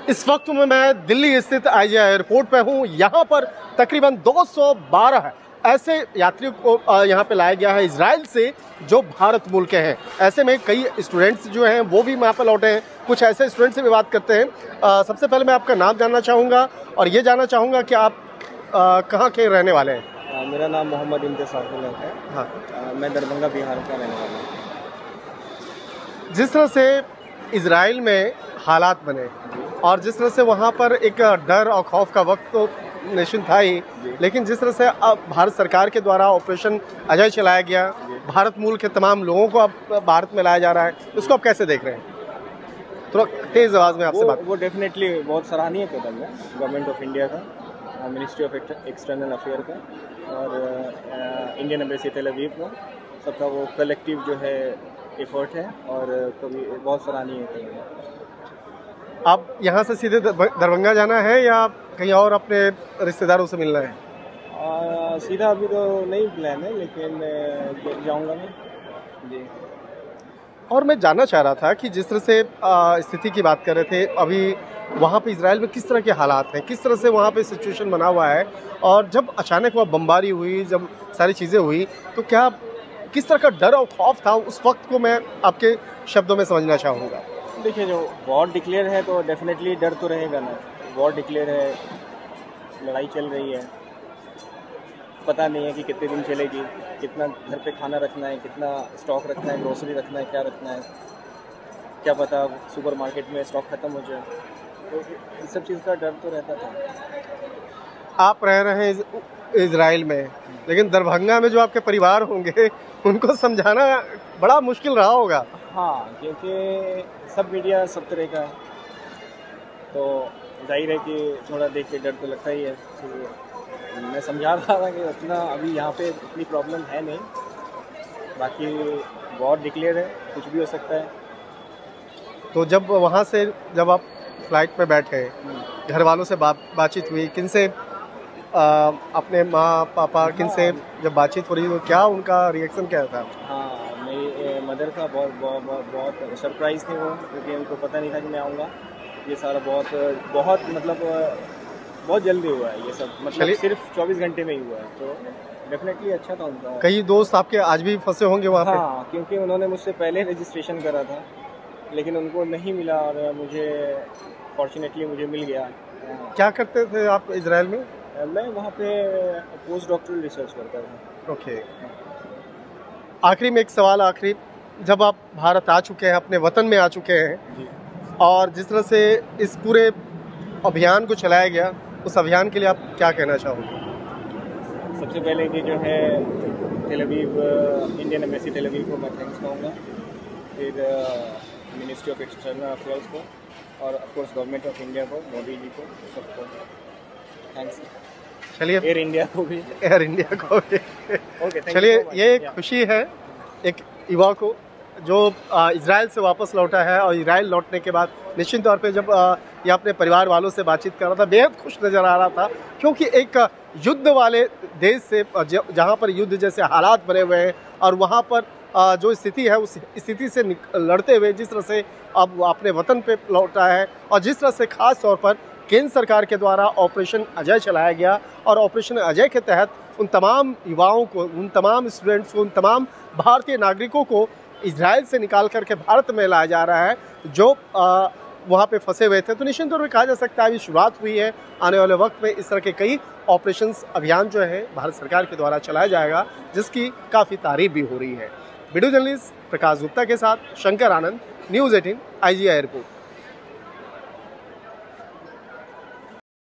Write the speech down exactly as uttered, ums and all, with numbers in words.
इस वक्त में मैं दिल्ली स्थित आईजीआई एयरपोर्ट पे हूँ। यहाँ पर तकरीबन दो सौ बारह ऐसे यात्रियों को यहाँ पे लाया गया है इजराइल से जो भारत मूल के हैं। ऐसे में कई स्टूडेंट्स जो हैं वो भी यहाँ पर लौटे हैं। कुछ ऐसे स्टूडेंट्स से भी बात करते हैं। आ, सबसे पहले मैं आपका नाम जानना चाहूँगा और ये जानना चाहूँगा कि आप आ, कहाँ के रहने वाले हैं? आ, मेरा नाम मोहम्मद इंतजार है। हाँ, आ, मैं दरभंगा बिहार का रहने वाला हूँ। जिस तरह से इजराइल में हालात बने और जिस तरह से वहाँ पर एक डर और खौफ का वक्त तो नेशन था ही, लेकिन जिस तरह से अब भारत सरकार के द्वारा ऑपरेशन अजय चलाया गया, भारत मूल के तमाम लोगों को अब भारत में लाया जा रहा है, उसको आप कैसे देख रहे हैं? थोड़ा तेज आवाज़ में आपसे बात। वो डेफिनेटली बहुत सराहनीय कदम है गवर्नमेंट ऑफ इंडिया का, मिनिस्ट्री ऑफ एक्सटर्नल अफेयर का और इंडियन एम्बेसी तेल अवीव का, सबका वो कलेक्टिव जो है एफर्ट है और कभी बहुत सराहनीय है। आप यहाँ से सीधे दरभंगा जाना है या कहीं और अपने रिश्तेदारों से मिलना है? आ, सीधा अभी तो नहीं प्लान है, लेकिन जाऊँगा मैं जी। और मैं जानना चाह रहा था कि जिस तरह से स्थिति की बात कर रहे थे, अभी वहाँ पे इजराइल में किस तरह के हालात हैं, किस तरह से वहाँ पे सिचुएशन बना हुआ है, और जब अचानक वह बमबारी हुई, जब सारी चीज़ें हुई, तो क्या किस तरह का डर और खौफ था उस वक्त को मैं आपके शब्दों में समझना चाहूँगा। देखिए, जो वॉर डिक्लेयर है तो डेफिनेटली डर तो रहेगा ना। वॉर डिक्लेयर है, लड़ाई चल रही है, पता नहीं है कि कितने दिन चलेगी, कितना घर पे खाना रखना है, कितना स्टॉक रखना है, ग्रोसरी रखना है, क्या रखना है, क्या पता सुपर मार्केट में स्टॉक खत्म हो जाए, तो इस सब चीज़ का डर तो रहता था। आप रह रहे हैं इजराइल में, लेकिन दरभंगा में जो आपके परिवार होंगे उनको समझाना बड़ा मुश्किल रहा होगा। हाँ, क्योंकि सब मीडिया सब तरह का, तो जाहिर है कि थोड़ा देख के डर तो लगता ही है। तो मैं समझा रहा था कि उतना अभी यहाँ पे इतनी प्रॉब्लम है नहीं, बाकी वॉर डिक्लेयर है, कुछ भी हो सकता है। तो जब वहाँ से जब आप फ्लाइट में बैठे, घर वालों से बा, बातचीत हुई, किन से आ, अपने माँ पापा किन से जब बातचीत हो रही तो क्या उनका रिएक्शन क्या था? हाँ, मेरी मदर का बहुत बहुत बहुत, बहुत सरप्राइज़ थे वो, क्योंकि उनको पता नहीं था कि मैं आऊँगा। ये सारा बहुत बहुत मतलब बहुत जल्दी हुआ है ये सब, मतलब सिर्फ चौबीस घंटे में ही हुआ है, तो डेफिनेटली अच्छा था उनका। कई दोस्त आपके आज भी फंसे होंगे वहाँ पे? हाँ, क्योंकि उन्होंने मुझसे पहले रजिस्ट्रेशन करा था, लेकिन उनको नहीं मिला और मुझे फॉर्चुनेटली मुझे मिल गया। क्या करते थे आप इजराइल में? मैं वहाँ पे पोस्ट डॉक्टरल रिसर्च करता था। ओके, आखिरी में एक सवाल, आखिरी, जब आप भारत आ चुके हैं, अपने वतन में आ चुके हैं जी, और जिस तरह से इस पूरे अभियान को चलाया गया, उस अभियान के लिए आप क्या कहना चाहोगे? सबसे पहले कि जो है तेल अवीव, इंडियन एम्बेसी तेल अवीव को मैं थैंक्स कहूँगा, फिर मिनिस्ट्री ऑफ एक्सटर्नल अफेयर्स को, और of course government of India को, मोदी जी को, सबको थैंक्स। चलिए, एयर इंडिया को भी एयर इंडिया को भी ओके, चलिए, ये खुशी है एक युवा को जो इजराइल से वापस लौटा है, और इजराइल लौटने के बाद निश्चित तौर पे जब ये अपने परिवार वालों से बातचीत कर रहा था, बेहद खुश नज़र आ रहा था, क्योंकि एक युद्ध वाले देश से, जहाँ पर युद्ध जैसे हालात बने हुए हैं, और वहाँ पर जो स्थिति है उस स्थिति से लड़ते हुए जिस तरह से अब अपने वतन पे लौटा है, और जिस तरह से ख़ास तौर पर केंद्र सरकार के द्वारा ऑपरेशन अजय चलाया गया, और ऑपरेशन अजय के तहत उन तमाम युवाओं को, उन तमाम स्टूडेंट्स को, उन तमाम भारतीय नागरिकों को इजराइल से निकाल करके भारत में लाया जा रहा है जो आ, वहाँ पे फंसे हुए थे। तो निश्चित तौर पर कहा जा सकता है अभी शुरुआत हुई है, आने वाले वक्त में इस तरह के कई ऑपरेशंस अभियान जो है भारत सरकार के द्वारा चलाया जाएगा, जिसकी काफ़ी तारीफ भी हो रही है। वीडियो जर्नलिस्ट प्रकाश गुप्ता के साथ Shankar Anand, news eighteen IGI airport.